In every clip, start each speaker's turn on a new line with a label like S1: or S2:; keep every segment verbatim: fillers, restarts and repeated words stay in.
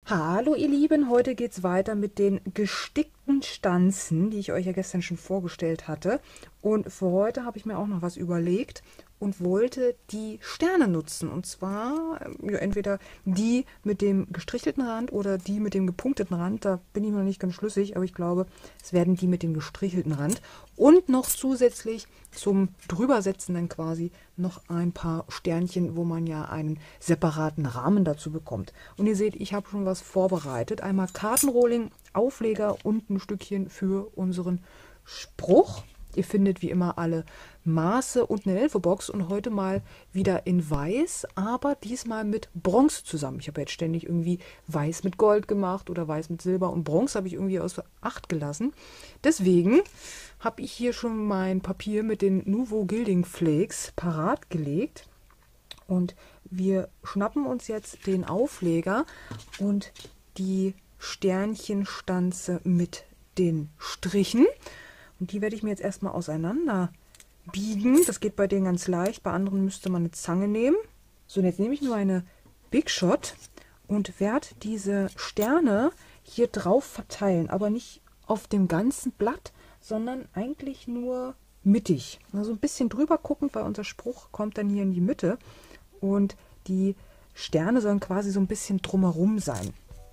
S1: Hallo ihr Lieben, heute geht es weiter mit den gestickten Stanzen, die ich euch ja gestern schon vorgestellt hatte. Und für heute habe ich mir auch noch was überlegt und wollte die Sterne nutzen. Und zwar ja, entweder die mit dem gestrichelten Rand oder die mit dem gepunkteten Rand. Da bin ich mir noch nicht ganz schlüssig, aber ich glaube, es werden die mit dem gestrichelten Rand. Und noch zusätzlich zum Drübersetzen dann quasi noch ein paar Sternchen, wo man ja einen separaten Rahmen dazu bekommt. Und ihr seht, ich habe schon was vorbereitet. Einmal Kartenrohling, Aufleger und ein Stückchen für unseren Spruch. Ihr findet wie immer alle Maße und eine Infobox und heute mal wieder in Weiß, aber diesmal mit Bronze zusammen. Ich habe jetzt ständig irgendwie Weiß mit Gold gemacht oder Weiß mit Silber und Bronze habe ich irgendwie außer Acht gelassen. Deswegen habe ich hier schon mein Papier mit den Nuvo Gilding Flakes parat gelegt und wir schnappen uns jetzt den Aufleger und die Sternchenstanze mit den Strichen. Und die werde ich mir jetzt erstmal auseinander biegen. Das geht bei denen ganz leicht. Bei anderen müsste man eine Zange nehmen. So, und jetzt nehme ich nur eine Big Shot und werde diese Sterne hier drauf verteilen. Aber nicht auf dem ganzen Blatt, sondern eigentlich nur mittig. Also ein bisschen drüber gucken, weil unser Spruch kommt dann hier in die Mitte. Und die Sterne sollen quasi so ein bisschen drumherum sein.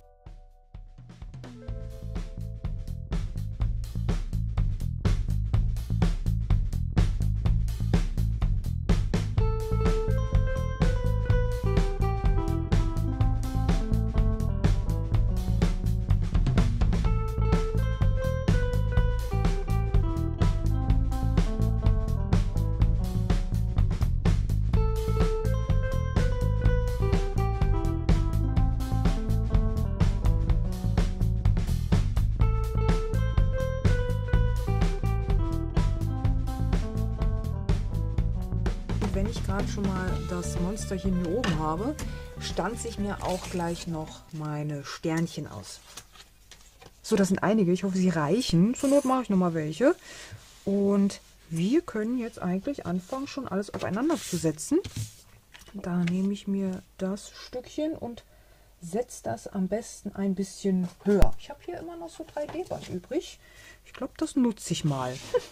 S1: Wenn ich gerade schon mal das Monsterchen hier oben habe, stanze ich mir auch gleich noch meine Sternchen aus. So, das sind einige. Ich hoffe, sie reichen. Zur Not mache ich noch mal welche. Und wir können jetzt eigentlich anfangen, schon alles aufeinander zu setzen. Da nehme ich mir das Stückchen und setze das am besten ein bisschen höher. Ich habe hier immer noch so drei D Band übrig. Ich glaube, das nutze ich mal.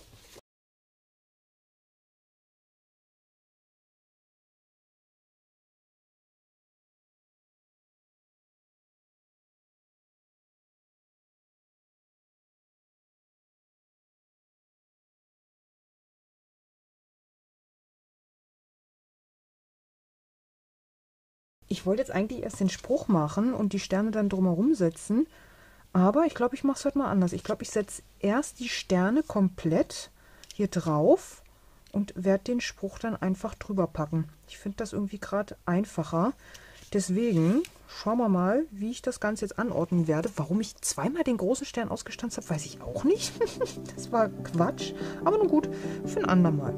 S1: Ich wollte jetzt eigentlich erst den Spruch machen und die Sterne dann drumherum setzen, aber ich glaube, ich mache es heute mal anders. Ich glaube, ich setze erst die Sterne komplett hier drauf und werde den Spruch dann einfach drüber packen. Ich finde das irgendwie gerade einfacher. Deswegen schauen wir mal, wie ich das Ganze jetzt anordnen werde. Warum ich zweimal den großen Stern ausgestanzt habe, weiß ich auch nicht. Das war Quatsch, aber nun gut, für ein andermal.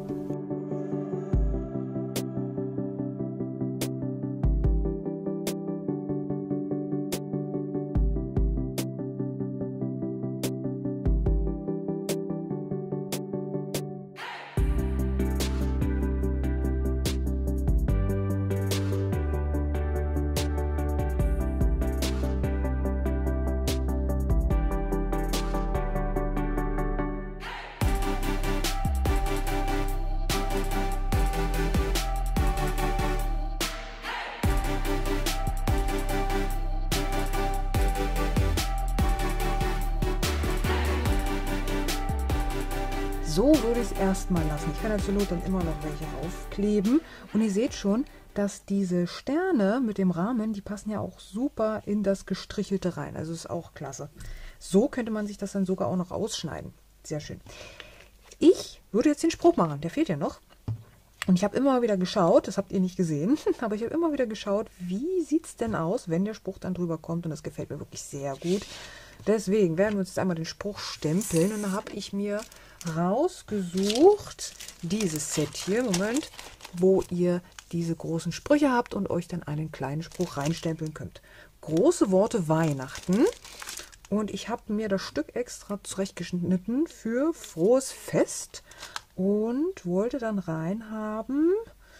S1: So würde ich es erstmal lassen. Ich kann ja zur Not dann immer noch welche aufkleben. Und ihr seht schon, dass diese Sterne mit dem Rahmen, die passen ja auch super in das Gestrichelte rein. Also ist auch klasse. So könnte man sich das dann sogar auch noch ausschneiden. Sehr schön. Ich würde jetzt den Spruch machen. Der fehlt ja noch. Und ich habe immer wieder geschaut, das habt ihr nicht gesehen, aber ich habe immer wieder geschaut, wie sieht es denn aus, wenn der Spruch dann drüber kommt. Und das gefällt mir wirklich sehr gut. Deswegen werden wir uns jetzt einmal den Spruch stempeln. Und da habe ich mir rausgesucht dieses Set hier, Moment, wo ihr diese großen Sprüche habt und euch dann einen kleinen Spruch reinstempeln könnt. Große Worte Weihnachten. Und ich habe mir das Stück extra zurechtgeschnitten für frohes Fest und wollte dann reinhaben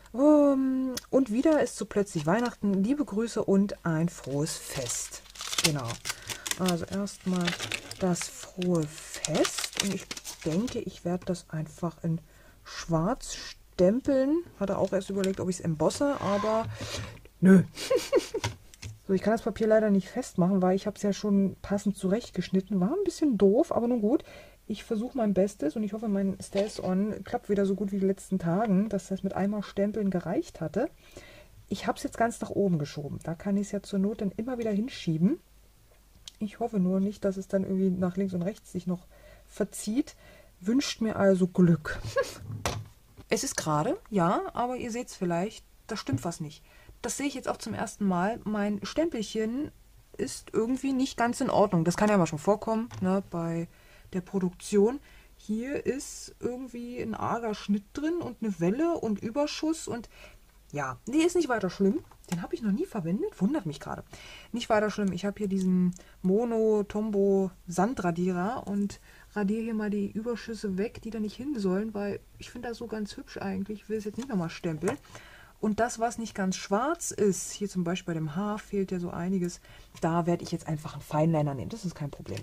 S1: Um, und wieder ist so plötzlich Weihnachten. Liebe Grüße und ein frohes Fest. Genau. Also erstmal das frohe Fest. Und ich denke, ich werde das einfach in schwarz stempeln. Hatte auch erst überlegt, ob ich es embosse, aber nö. So, ich kann das Papier leider nicht festmachen, weil ich habe es ja schon passend zurechtgeschnitten. War ein bisschen doof, aber nun gut. Ich versuche mein Bestes und ich hoffe, mein Stays-On klappt wieder so gut wie die letzten Tagen, dass das mit einmal Stempeln gereicht hatte. Ich habe es jetzt ganz nach oben geschoben. Da kann ich es ja zur Not dann immer wieder hinschieben. Ich hoffe nur nicht, dass es dann irgendwie nach links und rechts sich noch verzieht. Wünscht mir also Glück. Es ist gerade, ja, aber ihr seht es vielleicht, da stimmt was nicht. Das sehe ich jetzt auch zum ersten Mal. Mein Stempelchen ist irgendwie nicht ganz in Ordnung. Das kann ja mal schon vorkommen, ne, bei der Produktion. Hier ist irgendwie ein arger Schnitt drin und eine Welle und Überschuss und ja, nee, ist nicht weiter schlimm. Den habe ich noch nie verwendet, wundert mich gerade. Nicht weiter schlimm, ich habe hier diesen Mono Tombow Sandradierer und radiere hier mal die Überschüsse weg, die da nicht hin sollen, weil ich finde das so ganz hübsch eigentlich. Ich will es jetzt nicht nochmal stempeln. Und das, was nicht ganz schwarz ist, hier zum Beispiel bei dem Haar fehlt ja so einiges, da werde ich jetzt einfach einen Feinliner nehmen. Das ist kein Problem.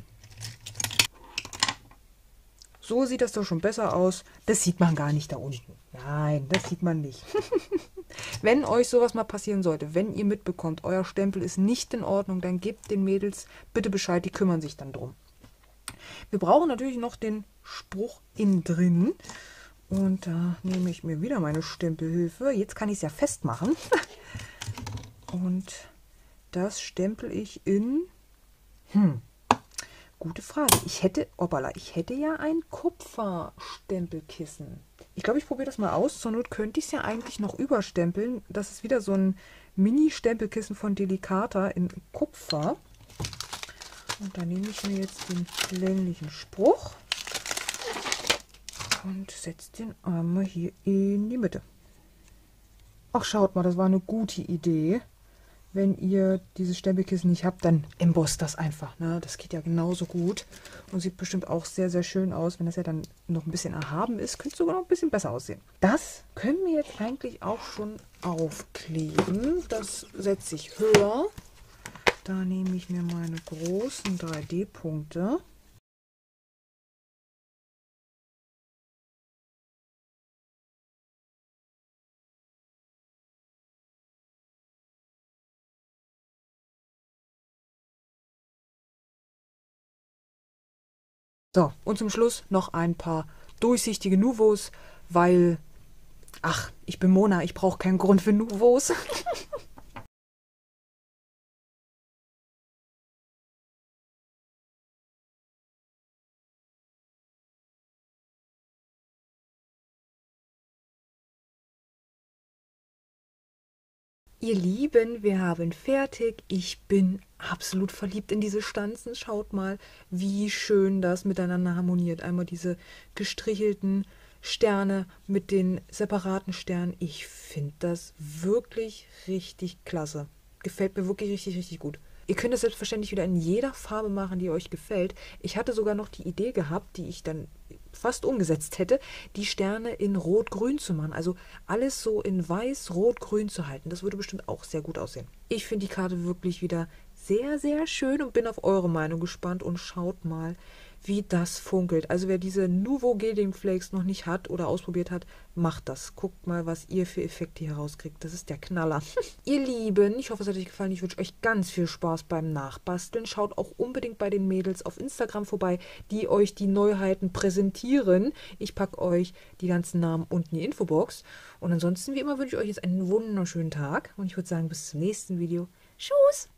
S1: So sieht das doch schon besser aus. Das sieht man gar nicht da unten. Nein, das sieht man nicht. Wenn euch sowas mal passieren sollte, wenn ihr mitbekommt, euer Stempel ist nicht in Ordnung, dann gebt den Mädels bitte Bescheid, die kümmern sich dann drum. Wir brauchen natürlich noch den Spruch innen drin. Und da nehme ich mir wieder meine Stempelhilfe. Jetzt kann ich es ja festmachen. Und das stempel ich in... Hm, gute Frage. Ich hätte, obala, ich hätte ja ein Kupferstempelkissen. Ich glaube, ich probiere das mal aus. Zur Not könnte ich es ja eigentlich noch überstempeln. Das ist wieder so ein Mini-Stempelkissen von Delicata in Kupfer. Und da nehme ich mir jetzt den länglichen Spruch und setze den einmal hier in die Mitte. Ach, schaut mal, das war eine gute Idee. Wenn ihr dieses Stempelkissen nicht habt, dann embosst das einfach. Ne? Das geht ja genauso gut und sieht bestimmt auch sehr, sehr schön aus. Wenn das ja dann noch ein bisschen erhaben ist, könnte es sogar noch ein bisschen besser aussehen. Das können wir jetzt eigentlich auch schon aufkleben. Das setze ich höher. Da nehme ich mir meine großen drei D-Punkte. So, und zum Schluss noch ein paar durchsichtige Nuvos, weil, ach, ich bin Mona, ich brauche keinen Grund für Nuvos. Ihr Lieben, wir haben fertig. Ich bin absolut verliebt in diese Stanzen. Schaut mal, wie schön das miteinander harmoniert. Einmal diese gestrichelten Sterne mit den separaten Sternen. Ich finde das wirklich richtig klasse. Gefällt mir wirklich richtig, richtig gut. Ihr könnt das selbstverständlich wieder in jeder Farbe machen, die euch gefällt. Ich hatte sogar noch die Idee gehabt, die ich dann fast umgesetzt hätte, die Sterne in Rot-Grün zu machen. Also alles so in Weiß, Rot, Grün zu halten. Das würde bestimmt auch sehr gut aussehen. Ich finde die Karte wirklich wieder sehr, sehr schön und bin auf eure Meinung gespannt. Und schaut mal, wie das funkelt. Also wer diese Nuvo Gilding Flakes noch nicht hat oder ausprobiert hat, macht das. Guckt mal, was ihr für Effekte hier rauskriegt. Das ist der Knaller. Ihr Lieben, ich hoffe, es hat euch gefallen. Ich wünsche euch ganz viel Spaß beim Nachbasteln. Schaut auch unbedingt bei den Mädels auf Instagram vorbei, die euch die Neuheiten präsentieren. Ich packe euch die ganzen Namen unten in die Infobox. Und ansonsten, wie immer, wünsche ich euch jetzt einen wunderschönen Tag. Und ich würde sagen, bis zum nächsten Video. Tschüss!